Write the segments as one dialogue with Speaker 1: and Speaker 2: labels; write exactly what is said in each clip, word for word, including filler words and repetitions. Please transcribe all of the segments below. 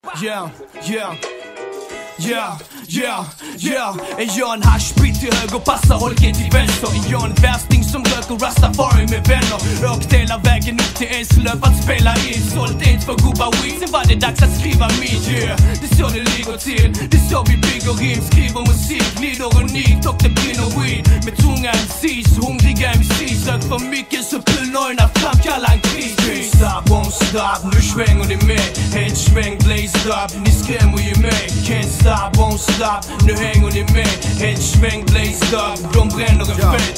Speaker 1: Yeah, yeah, yeah, yeah, yeah. Är jag en haschbit till höger, passar holken till vänster? Är jag en värsting som röker rastafari med vänner? Åkt hela vägen upp till Eslöv att spela in. Sålt ett för gubbar weed, sen var det dags att skriva min. Yeah, det är så det ligger till. Det är så vi bygger rim, skriver musik, glider unikt och det brinner weed. Med tunga M Cs, hungriga M Cs. Rök för mycket så pulloina framkallar en kris. Stop, won't stop, nu svänger ni med. Helt sväng, blazed up, ni skrämmer ju mig. Can't stop, won't stop, nu hänger ni med. Helt sväng, blazed up, de bränner en fett.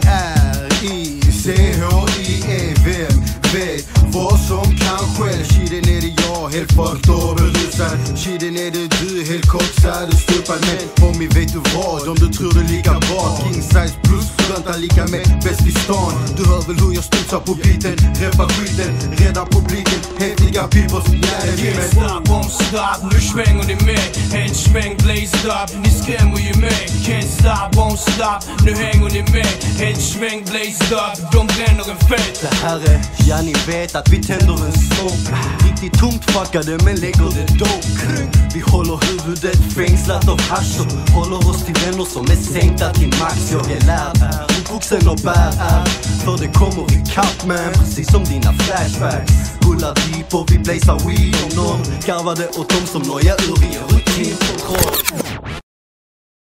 Speaker 2: A-R-I-C-H-I-E-V-M vet vad som kan ske. Shiden är det jag, helt fucked och berusad. Shiden är det du, helt koksad och stupad. Men homie, vet du vad? Om du tror du är lika bra. King size plus, vänta lika med bäst i stan. Du hör väl hur jag studsar på biten, reppar skiten, räddar publiken. Häftiga peoples, yeah, det är
Speaker 1: Can't stop, won't stop, nu svänger ni med. Helt sväng, blazed up, ni skrämmer ju mig. Can't stop, won't stop, nu hänger ni med. Helt sväng, blazed up, de bränner en fett.
Speaker 3: Det här är, ja ni vet att vi tänder en smoke. Riktigt tomt fuckade men lägger det dope. Vi håller huvudet fängslat av hasch och håller oss till vänner som är sänkta till max. Jag är lärd, uppvuxen och bär är. För det kommer i kapp man, precis som dina flashbacks. Rullar deep och vi blazar weed. Om någon garvade åt dem som nojar ur i en rutinkontroll.